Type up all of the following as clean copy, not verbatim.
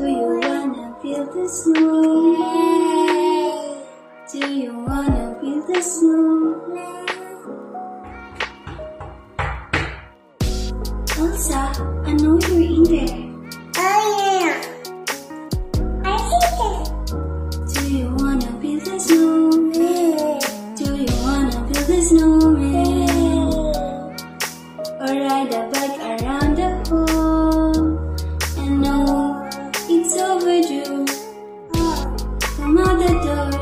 Do you wanna feel the snow? Do you wanna feel the snow? Elsa, I know you're in there. Oh yeah. I see it. Do you wanna feel the snow? Do you wanna feel the snowman? Or ride a bike around the hall? And know it's overdue. Come out the door.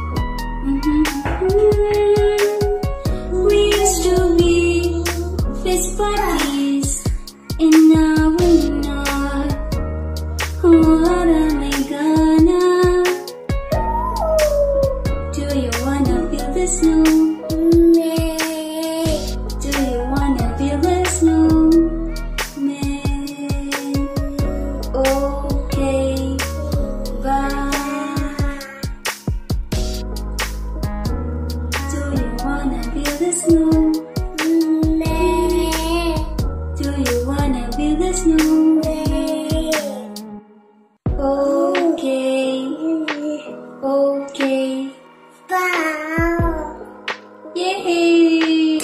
We used to be fist buddies, and now we're not. What am I gonna? Do you wanna feel the snow? Do you wanna feel the snow? Okay, bye. Do you wanna feel the snow? Do you wanna feel the snow? Okay, okay, Wow. yay! Yay.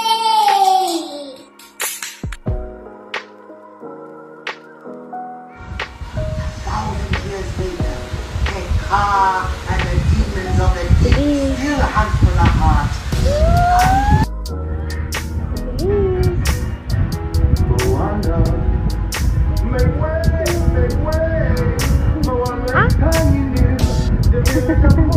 1,000 years later, that car and the demons of the deep still hunt for the heart. Moana, make way, make way. Moana, tiny little,